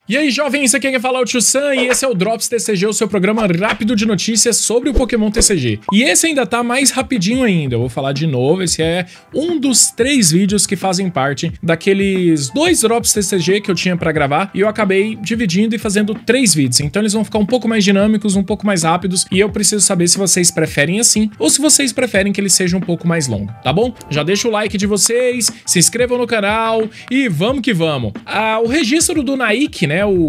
E aí, jovens, aqui quem fala é o Tio Sam e esse é o Drops TCG, o seu programa rápido de notícias sobre o Pokémon TCG. E esse ainda tá mais rapidinho ainda, eu vou falar de novo, esse é um dos 3 vídeos que fazem parte daqueles 2 Drops TCG que eu tinha pra gravar e eu acabei dividindo e fazendo 3 vídeos, então eles vão ficar um pouco mais dinâmicos, um pouco mais rápidos e eu preciso saber se vocês preferem assim ou se vocês preferem que ele seja um pouco mais longo, tá bom? Já deixa o like de vocês, se inscrevam no canal e vamos que vamos. O registro do Nike, né? O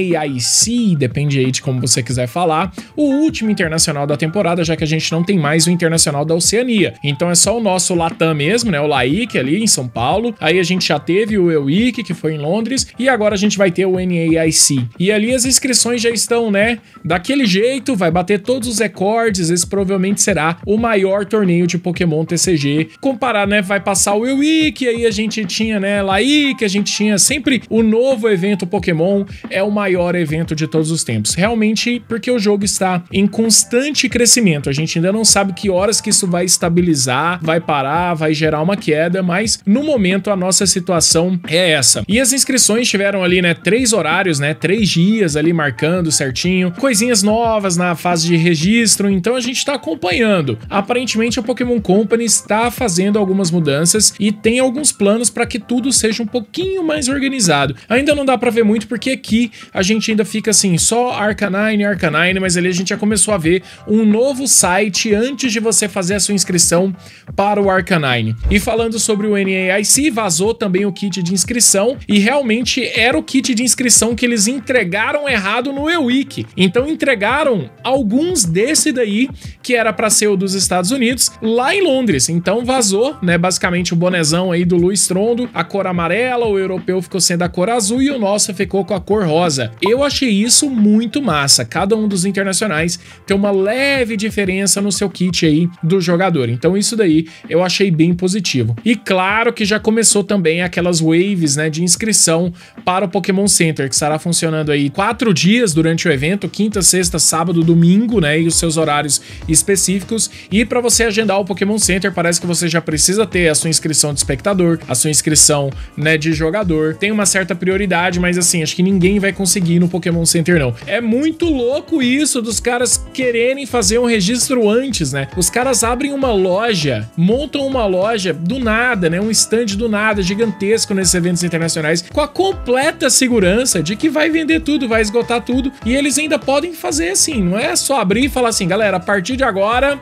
NAIC, depende aí de como você quiser falar, o último internacional da temporada, já que a gente não tem mais o internacional da Oceania. Então é só o nosso Latam mesmo, né? O LAIC ali em São Paulo. Aí a gente já teve o EWIC, que foi em Londres, e agora a gente vai ter o NAIC. E ali as inscrições já estão, né? Daquele jeito, vai bater todos os recordes, esse provavelmente será o maior torneio de Pokémon TCG. Comparar, né? Vai passar o EWIC, aí a gente tinha, né? LAIC, a gente tinha sempre o novo evento Pokémon. É o maior evento de todos os tempos. Realmente, porque o jogo está em constante crescimento. A gente ainda não sabe que horas que isso vai estabilizar, vai parar, vai gerar uma queda, mas no momento a nossa situação é essa. E as inscrições tiveram ali, né, 3 horários, né, 3 dias ali marcando certinho, coisinhas novas na fase de registro, então a gente está acompanhando. Aparentemente a Pokémon Company está fazendo algumas mudanças e tem alguns planos para que tudo seja um pouquinho mais organizado. Ainda não dá para ver muito porque aqui a gente ainda fica assim, só Arcanine, mas ali a gente já começou a ver um novo site antes de você fazer a sua inscrição para o Arcanine. E falando sobre o NAIC, vazou também o kit de inscrição e realmente era o kit de inscrição que eles entregaram errado no EWIC. Então entregaram alguns desse daí, que era para ser o dos Estados Unidos, lá em Londres. Então vazou, né, basicamente o bonezão aí do Luiz Trondo, a cor amarela, o europeu ficou sendo a cor azul e o nosso ficou com a cor rosa. Eu achei isso muito massa, cada um dos internacionais tem uma leve diferença no seu kit aí do jogador, então isso daí eu achei bem positivo. E claro que já começou também aquelas waves, né, de inscrição para o Pokémon Center, que estará funcionando aí 4 dias durante o evento, quinta, sexta, sábado, domingo, né, e os seus horários específicos. E para você agendar o Pokémon Center, parece que você já precisa ter a sua inscrição de espectador, a sua inscrição, né, de jogador. Tem uma certa prioridade, mas assim, acho que ninguém vai conseguir no Pokémon Center não. É muito louco isso dos caras quererem fazer um registro antes, né? Os caras abrem uma loja, montam uma loja do nada, né? Um stand do nada, gigantesco nesses eventos internacionais, com a completa segurança de que vai vender tudo, vai esgotar tudo, e eles ainda podem fazer assim, não é só abrir e falar assim, galera, a partir de agora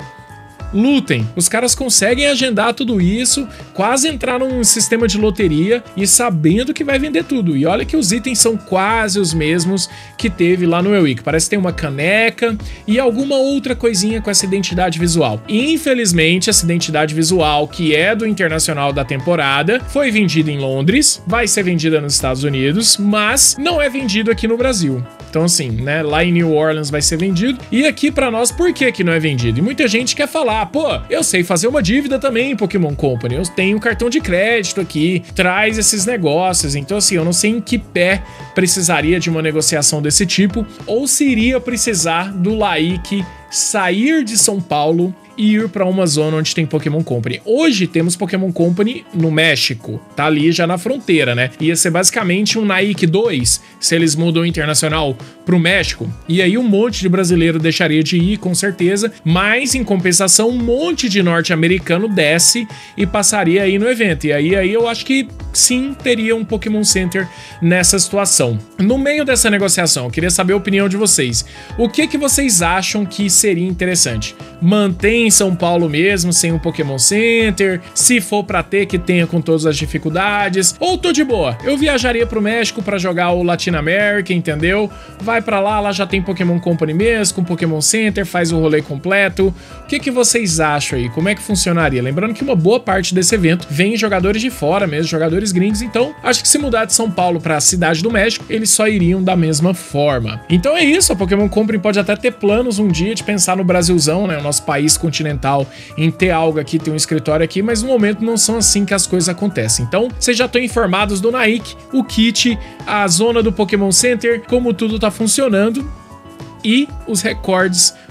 lutem. Os caras conseguem agendar tudo isso, quase entrar num sistema de loteria e sabendo que vai vender tudo. E olha que os itens são quase os mesmos que teve lá no EWIC. Parece que tem uma caneca e alguma outra coisinha com essa identidade visual. Infelizmente, essa identidade visual, que é do internacional da temporada, foi vendida em Londres, vai ser vendida nos Estados Unidos, mas não é vendido aqui no Brasil. Então assim, né, lá em New Orleans vai ser vendido, e aqui pra nós, por que que não é vendido? E muita gente quer falar, pô, eu sei fazer uma dívida também em Pokémon Company, eu tenho um cartão de crédito aqui, traz esses negócios, então assim, eu não sei em que pé precisaria de uma negociação desse tipo, ou se iria precisar do LAIC sair de São Paulo e ir para uma zona onde tem Pokémon Company. Hoje temos Pokémon Company no México, tá ali já na fronteira, né? Ia ser basicamente um Nike 2, se eles mudam o internacional pro México, e aí um monte de brasileiro deixaria de ir, com certeza, mas em compensação um monte de norte-americano desce e passaria aí no evento, e aí eu acho que sim, teria um Pokémon Center nessa situação. No meio dessa negociação, eu queria saber a opinião de vocês. O que que vocês acham que seria interessante? Mantém em São Paulo mesmo, sem um Pokémon Center, se for pra ter, que tenha com todas as dificuldades, ou tô de boa, eu viajaria pro México pra jogar o Latin America, entendeu? Vai pra lá, lá já tem Pokémon Company mesmo, com Pokémon Center, faz o rolê completo. O que que vocês acham aí? Como é que funcionaria? Lembrando que uma boa parte desse evento vem jogadores de fora mesmo, jogadores gringos, então acho que se mudar de São Paulo pra Cidade do México, eles só iriam da mesma forma. Então é isso, a Pokémon Company pode até ter planos um dia de pensar no Brasilzão, né, o nosso país continental, em ter algo aqui, ter um escritório aqui, mas no momento não são assim que as coisas acontecem. Então, vocês já estão informados do Nike, o kit, a zona do Pokémon Center, como tudo tá funcionando e os recordes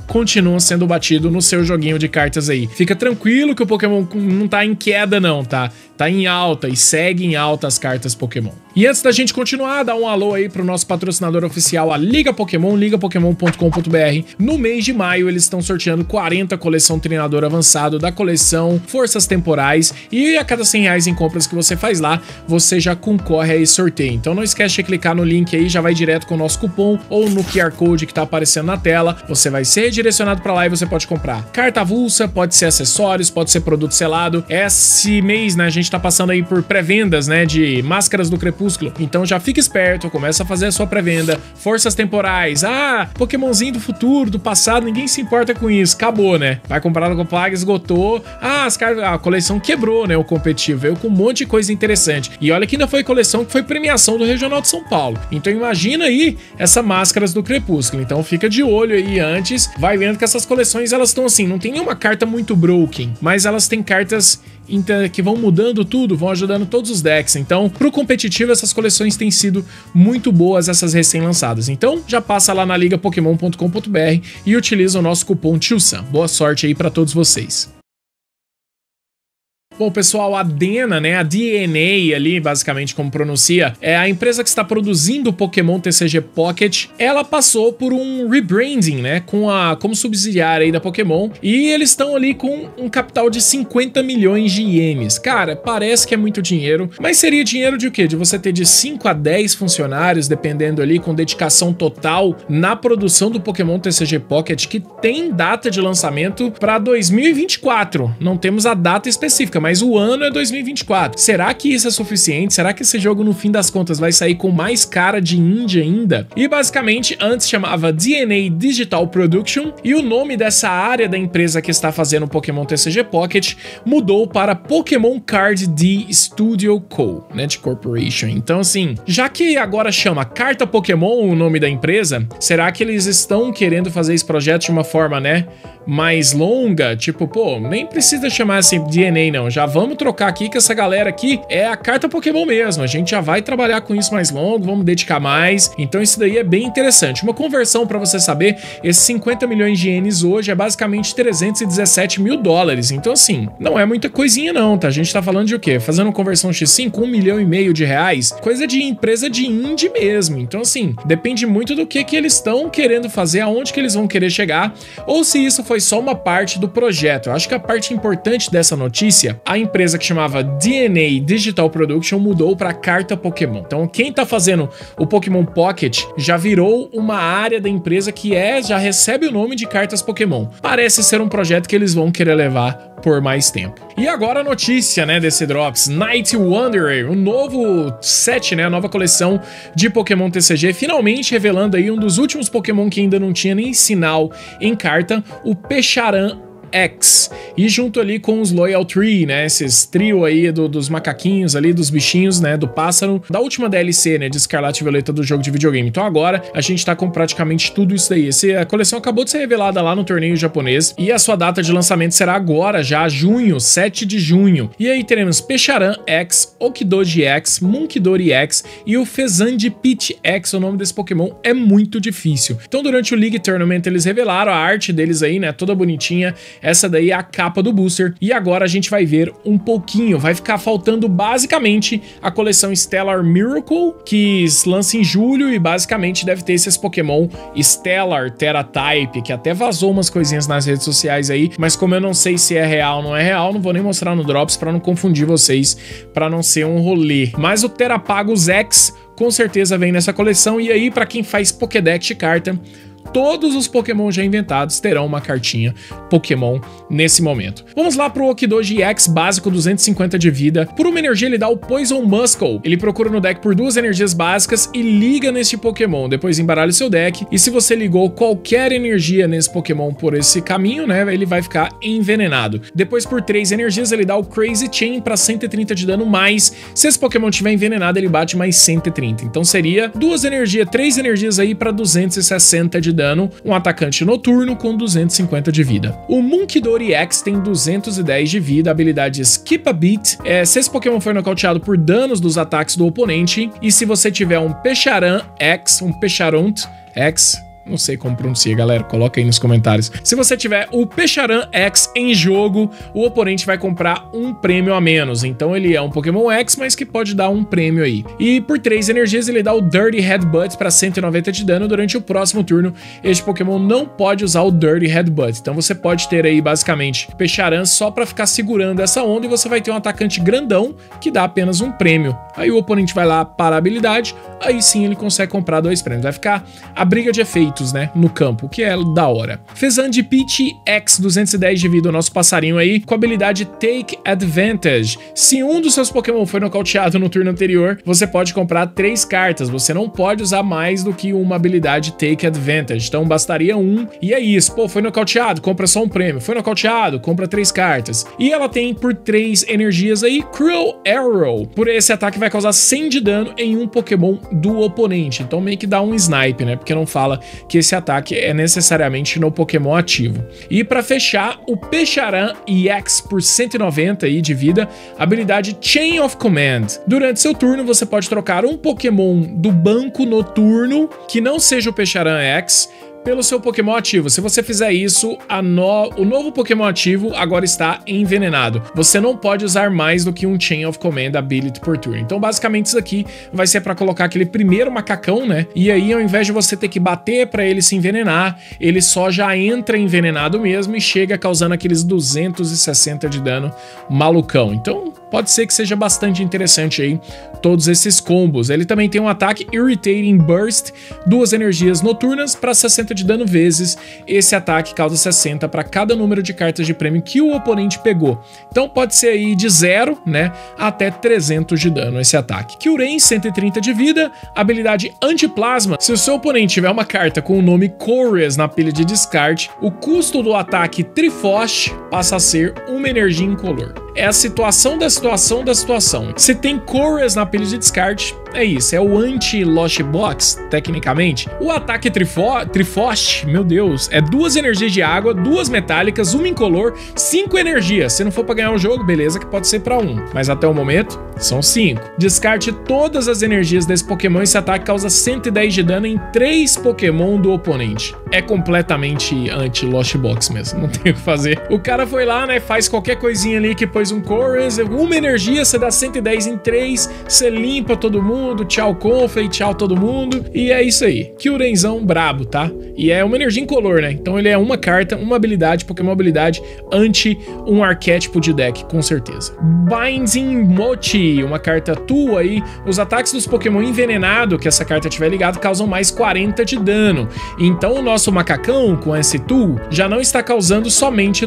continuam sendo batidos no seu joguinho de cartas aí. Fica tranquilo que o Pokémon não tá em queda não, tá? Tá em alta e segue em alta as cartas Pokémon. E antes da gente continuar, dá um alô aí pro nosso patrocinador oficial, a Liga Pokémon, ligapokemon.com.br. No mês de maio, eles estão sorteando 40 coleção treinador avançado da coleção Forças Temporais, e a cada R$100 em compras que você faz lá, você já concorre a esse sorteio. Então não esquece de clicar no link aí, já vai direto com o nosso cupom ou no QR Code que tá aparecendo na tela. Você vai ser redirecionado para lá e você pode comprar carta avulsa, pode ser acessórios, pode ser produto selado. Esse mês, né, a gente tá passando aí por pré-vendas, né, de Máscaras do Crepúsculo. Então já fica esperto, começa a fazer a sua pré-venda. Forças Temporais, Pokémonzinho do futuro, do passado, ninguém se importa com isso, acabou, né? Vai comprar no Copag, esgotou. A coleção quebrou, né, o competitivo, veio com um monte de coisa interessante. E olha que ainda foi coleção que foi premiação do Regional de São Paulo. Então imagina aí essa Máscaras do Crepúsculo. Então fica de olho aí antes, vai vendo que essas coleções, elas estão assim, não tem nenhuma carta muito broken, mas elas têm cartas que vão mudando tudo, vão ajudando todos os decks. Então, pro competitivo, essas coleções têm sido muito boas, essas recém-lançadas. Então, já passa lá na ligapokemon.com.br e utiliza o nosso cupom TIOSAM. Boa sorte aí para todos vocês. Bom, pessoal, a Dena, né, a DNA ali, basicamente como pronuncia, é a empresa que está produzindo o Pokémon TCG Pocket. Ela passou por um rebranding, né, como subsidiária aí da Pokémon, e eles estão ali com um capital de 50 milhões de ienes. Cara, parece que é muito dinheiro, mas seria dinheiro de o quê? De você ter de 5 a 10 funcionários, dependendo ali, com dedicação total na produção do Pokémon TCG Pocket, que tem data de lançamento para 2024. Não temos a data específica, mas o ano é 2024. Será que isso é suficiente? Será que esse jogo, no fim das contas, vai sair com mais cara de indie ainda? E basicamente, antes chamava DNA Digital Production, e o nome dessa área da empresa que está fazendo o Pokémon TCG Pocket mudou para Pokémon Card D Studio Co., né, de Corporation. Então, assim, já que agora chama Carta Pokémon o nome da empresa, será que eles estão querendo fazer esse projeto de uma forma, né, mais longa? Tipo, pô, nem precisa chamar assim DNA não, já vamos trocar aqui que essa galera aqui é a carta Pokémon mesmo, a gente já vai trabalhar com isso mais longo, vamos dedicar mais. Então isso daí é bem interessante. Uma conversão para você saber, esses 50 milhões de ienes hoje é basicamente 317 mil dólares, então assim, não é muita coisinha não, tá? A gente tá falando de o quê? Fazendo uma conversão X5, 1,5 milhão de reais, coisa de empresa de indie mesmo. Então assim, depende muito do que eles estão querendo fazer, aonde que eles vão querer chegar, ou se isso foi só uma parte do projeto. Eu acho que a parte importante dessa notícia, a empresa que chamava DNA Digital Production mudou para Carta Pokémon. Então quem tá fazendo o Pokémon Pocket já virou uma área da empresa que já recebe o nome de Cartas Pokémon. Parece ser um projeto que eles vão querer levar por mais tempo. E agora a notícia, né, desse Drops, Night Wanderer, o novo set, né, a nova coleção de Pokémon TCG, finalmente revelando aí um dos últimos Pokémon que ainda não tinha nem sinal em carta, o Pecharan X, e junto ali com os Loyal Tree, né, esses trio aí dos macaquinhos ali, dos bichinhos, né, do pássaro, da última DLC, né, de Escarlate e Violeta do jogo de videogame. Então agora a gente tá com praticamente tudo isso daí. A coleção acabou de ser revelada lá no torneio japonês, e a sua data de lançamento será agora, já junho, 7 de junho. E aí teremos Pecharan X, Okidoji X, Munkidori X e o Fezandipit X. O nome desse Pokémon é muito difícil. Então durante o League Tournament eles revelaram a arte deles aí, né, toda bonitinha. Essa daí é a capa do booster, e agora a gente vai ver um pouquinho, vai ficar faltando basicamente a coleção Stellar Miracle, que lança em julho, e basicamente deve ter esses Pokémon Stellar Terra-type, que até vazou umas coisinhas nas redes sociais aí, mas como eu não sei se é real ou não é real, não vou nem mostrar no Drops pra não confundir vocês, pra não ser um rolê. Mas o Terrapagos X com certeza vem nessa coleção, e aí pra quem faz Pokédex de carta, todos os Pokémon já inventados terão uma cartinha Pokémon nesse momento. Vamos lá pro Okidoji X básico, 250 de vida. Por uma energia ele dá o Poison Muscle. Ele procura no deck por 2 energias básicas e liga nesse Pokémon. Depois embaralha o seu deck, e se você ligou qualquer energia nesse Pokémon por esse caminho, né, ele vai ficar envenenado. Depois por 3 energias ele dá o Crazy Chain para 130 de dano mais. Se esse Pokémon tiver envenenado ele bate mais 130. Então seria 3 energias aí para 260 de dano. Um atacante noturno com 250 de vida. O Munkidori X tem 210 de vida, habilidade Skip a Beat. Se esse Pokémon foi nocauteado por danos dos ataques do oponente, e se você tiver um Pecharan X, um Pecharunt X, Não sei como pronuncia, galera, coloca aí nos comentários. Se você tiver o Pecharan X em jogo, o oponente vai comprar um prêmio a menos. Então ele é um Pokémon X, mas que pode dar um prêmio aí. E por 3 energias ele dá o Dirty Headbutt para 190 de dano durante o próximo turno. Este Pokémon não pode usar o Dirty Headbutt. Então você pode ter aí basicamente Pecharan só para ficar segurando essa onda e você vai ter um atacante grandão que dá apenas um prêmio. Aí o oponente vai lá para a habilidade, aí sim ele consegue comprar 2 prêmios. Vai ficar a briga de efeitos, né, no campo, que é da hora. Fezand Peach X, 210 de vida, o nosso passarinho aí, com a habilidade Take Advantage. Se um dos seus Pokémon foi nocauteado no turno anterior, você pode comprar 3 cartas. Você não pode usar mais do que uma habilidade Take Advantage. Então bastaria um, e é isso. Pô, foi nocauteado, compra só um prêmio. Foi nocauteado, compra 3 cartas. E ela tem por 3 energias aí, Cruel Arrow. Por esse ataque vai causar 100 de dano em um Pokémon do oponente. Então meio que dá um snipe, né? Porque não fala que esse ataque é necessariamente no Pokémon ativo. E para fechar, o Pecharan EX por 190 aí de vida, habilidade Chain of Command. Durante seu turno, você pode trocar um Pokémon do banco noturno que não seja o Pecharan EX pelo seu Pokémon ativo. Se você fizer isso, o novo Pokémon ativo agora está envenenado. Você não pode usar mais do que um Chain of Command Ability por turno. Então, basicamente, isso aqui vai ser para colocar aquele primeiro macacão, né? E aí, ao invés de você ter que bater para ele se envenenar, ele só já entra envenenado mesmo e chega causando aqueles 260 de dano malucão. Então, pode ser que seja bastante interessante aí todos esses combos. Ele também tem um ataque Irritating Burst, 2 energias noturnas para 60 de dano vezes. Esse ataque causa 60 para cada número de cartas de prêmio que o oponente pegou. Então pode ser aí de 0, né, até 300 de dano esse ataque. Kyurem, 130 de vida, habilidade Antiplasma. Se o seu oponente tiver uma carta com o nome Chorus na pilha de descarte, o custo do ataque Triforce passa a ser uma energia incolor. É a situação da situação da situação. Se tem Chorus na pilha de descarte, é isso, é o anti-Lost Box, tecnicamente. O ataque Triforce, meu Deus, é 2 energias de água, 2 metálicas, 1 incolor, 5 energias. Se não for pra ganhar o jogo, beleza, que pode ser pra 1. Mas até o momento, são 5. Descarte todas as energias desse Pokémon e esse ataque causa 110 de dano em 3 Pokémon do oponente. É completamente anti-Lost Box mesmo, não tem o que fazer. O cara foi lá, né, faz qualquer coisinha ali que pôs um Chorus, uma energia, você dá 110 em 3, você limpa todo mundo, tchau Confa e tchau todo mundo, e é isso aí. Kyuremzão brabo, tá? E é uma energia incolor, né? Então ele é uma carta, uma habilidade, Pokémon habilidade, anti um arquétipo de deck, com certeza. Binding Mochi, uma carta tua aí, os ataques dos Pokémon envenenado que essa carta tiver ligado causam mais 40 de dano. Então o nosso macacão com esse tool já não está causando somente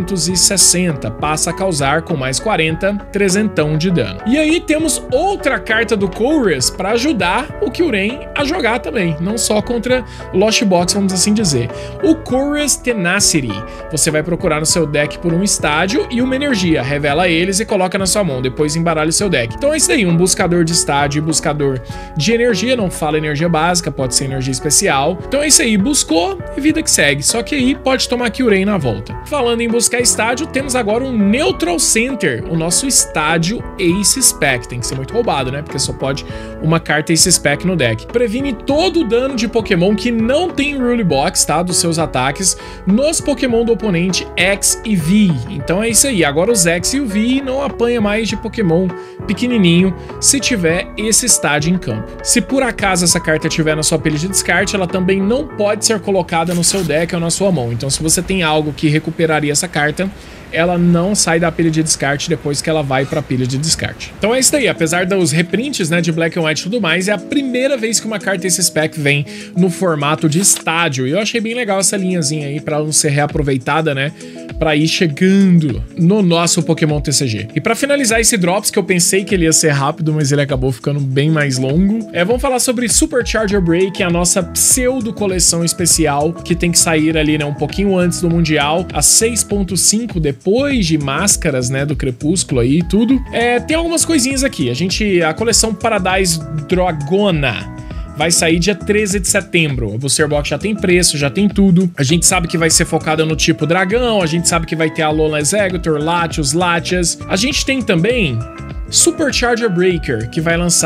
260, passa a causar com mais 40, 300 de dano. E aí temos outra carta do Chorus para ajudar o Kyurem a jogar também, não só contra Lost Box, vamos assim dizer. O Chorus Tenacity, você vai procurar no seu deck por um estádio e uma energia, revela eles e coloca na sua mão, depois embaralha o seu deck. Então é isso aí, um buscador de estádio e buscador de energia, não fala energia básica, pode ser energia especial. Então é isso aí, buscou e vida que segue, só que aí pode tomar Kyurem na volta. Falando em buscar estádio, temos agora um Neutral Center, o nosso estádio Ace Spec, tem que ser muito roubado, né, porque só pode uma carta Ace Spec no deck. Previne todo o dano de Pokémon que não tem Rule Box, tá, dos seus ataques, nos Pokémon do oponente X e V. Então é isso aí, agora os X e o V não apanha mais de Pokémon pequenininho se tiver esse estádio em campo. Se por acaso essa carta estiver na sua pilha de descarte, ela também não pode ser colocada no seu deck ou na sua mão. Então se você tem algo que recuperaria essa carta, ela não sai da pilha de descarte depois que ela vai pra pilha de descarte. Então é isso aí, apesar dos reprints, né, de Black and White e tudo mais, é a primeira vez que uma carta Ace Spec vem no formato de estádio, e eu achei bem legal essa linhazinha aí pra ela não ser reaproveitada, né, pra ir chegando no nosso Pokémon TCG. E pra finalizar esse Drops, que eu pensei que ele ia ser rápido, mas ele acabou ficando bem mais longo, vamos falar sobre Supercharger Break, a nossa pseudo coleção especial, que tem que sair ali, né, um pouquinho antes do Mundial, a 6.5 depois de máscaras, né, do Crepúsculo aí e tudo. Tem algumas coisinhas aqui. A coleção Paradise Dragona vai sair dia 13 de setembro. A Booster Box já tem preço, já tem tudo. A gente sabe que vai ser focada no tipo dragão, a gente sabe que vai ter a Alolan Exeggutor, Latios, Latias. A gente tem também Supercharger Breaker, que vai lançar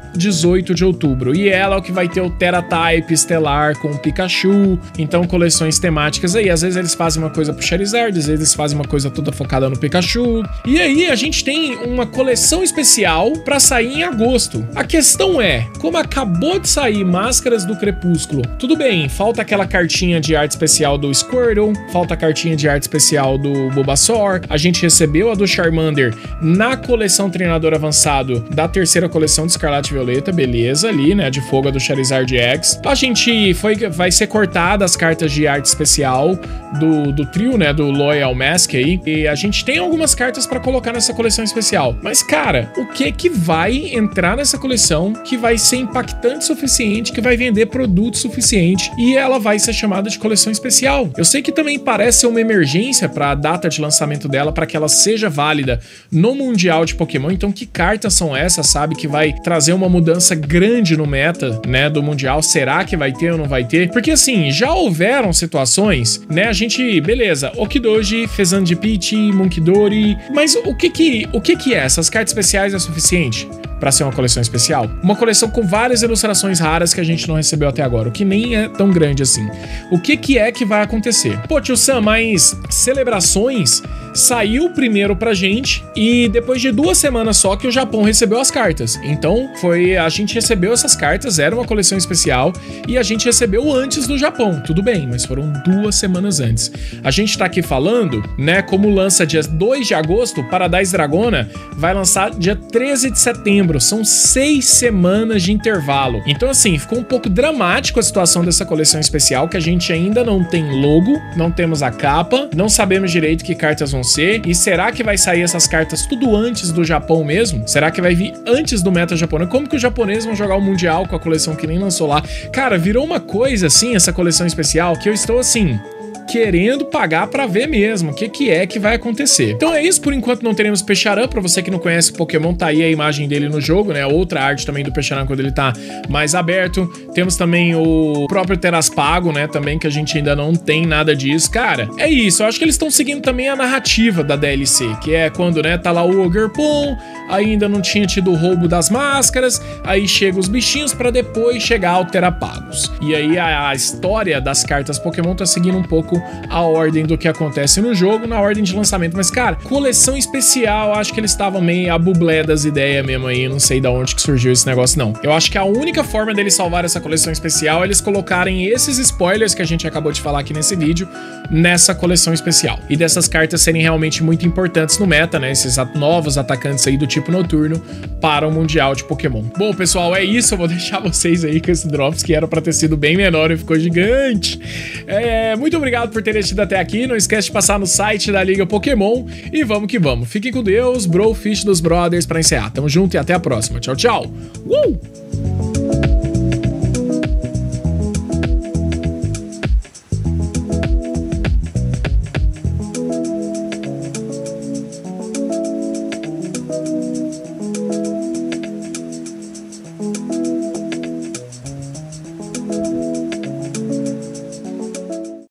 18 de outubro. E ela é o que vai ter o Tera-Type estelar com o Pikachu. Então, coleções temáticas aí. Às vezes eles fazem uma coisa pro Charizard, às vezes eles fazem uma coisa toda focada no Pikachu. E aí a gente tem uma coleção especial pra sair em agosto. A questão é, como acabou de sair Máscaras do Crepúsculo, tudo bem, falta aquela cartinha de arte especial do Squirtle, falta a cartinha de arte especial do Bulbasaur, a gente recebeu a do Charmander na coleção Treinador Avançado da terceira coleção de Escarlate e Violeta, beleza, ali, né, de fogo do Charizard X. A gente vai ser cortada as cartas de arte especial do trio, né, do Loyal Mask aí, e a gente tem algumas cartas pra colocar nessa coleção especial. Mas, cara, o que vai entrar nessa coleção que vai ser impactante o suficiente, que vai vender produto suficiente e ela vai ser chamada de coleção especial? Eu sei que também parece ser uma emergência pra data de lançamento dela, pra que ela seja válida no Mundial de Pokémon. Então, que cartas são essas, sabe, que vai trazer uma mudança grande no meta, né, do Mundial? Será que vai ter ou não vai ter? Porque, assim, já houveram situações, né, a gente, beleza, Okidoji, Fezandipiti, Munkidori, mas o que é? Essas cartas especiais é suficiente pra ser uma coleção especial? Uma coleção com várias ilustrações raras que a gente não recebeu até agora, o que nem é tão grande assim. O que é que vai acontecer? Pô, tio Sam, mas Celebrações saiu primeiro pra gente e depois de 2 semanas só que o Japão recebeu as cartas. Então, a gente recebeu essas cartas, era uma coleção especial e a gente recebeu antes do Japão. Tudo bem, mas foram 2 semanas antes. A gente tá aqui falando, né, como lança dia 2 de agosto, Paradise Dragona vai lançar dia 13 de setembro. São 6 semanas de intervalo. Então, assim, ficou um pouco dramático a situação dessa coleção especial, que a gente ainda não tem logo, não temos a capa, não sabemos direito que cartas vão ser. E será que vai sair essas cartas tudo antes do Japão mesmo? Será que vai vir antes do meta japonês? Como que os japoneses vão jogar o Mundial com a coleção que nem lançou lá? Cara, virou uma coisa assim, essa coleção especial, que eu estou assim, querendo pagar pra ver mesmo o que é que vai acontecer. Então é isso, por enquanto não teremos Peixaran. Pra você que não conhece o Pokémon, tá aí a imagem dele no jogo, né? Outra arte também do Peixaran quando ele tá mais aberto. Temos também o próprio Teraspago, né? Também que a gente ainda não tem nada disso. Cara, é isso. Eu acho que eles estão seguindo também a narrativa da DLC, que é quando, né, tá lá o Ogerpon, ainda não tinha tido o roubo das máscaras, aí chega os bichinhos pra depois chegar ao Terapagos. E aí a história das cartas Pokémon tá seguindo um pouco a ordem do que acontece no jogo, na ordem de lançamento. Mas, cara, coleção especial, acho que eles estavam meio a bublé das ideias mesmo aí, não sei da onde que surgiu esse negócio, não. Eu acho que a única forma deles salvar essa coleção especial é eles colocarem esses spoilers que a gente acabou de falar aqui nesse vídeo, nessa coleção especial. E dessas cartas serem realmente muito importantes no meta, né? Esses novos atacantes aí do tipo noturno para o Mundial de Pokémon. Bom, pessoal, é isso. Eu vou deixar vocês aí com esse Drops, que era pra ter sido bem menor e ficou gigante. Muito obrigado por terem assistido até aqui. Não esquece de passar no site da Liga Pokémon e vamos que vamos. Fiquem com Deus, Brofish dos Brothers, pra encerrar. Tamo junto e até a próxima. Tchau, tchau.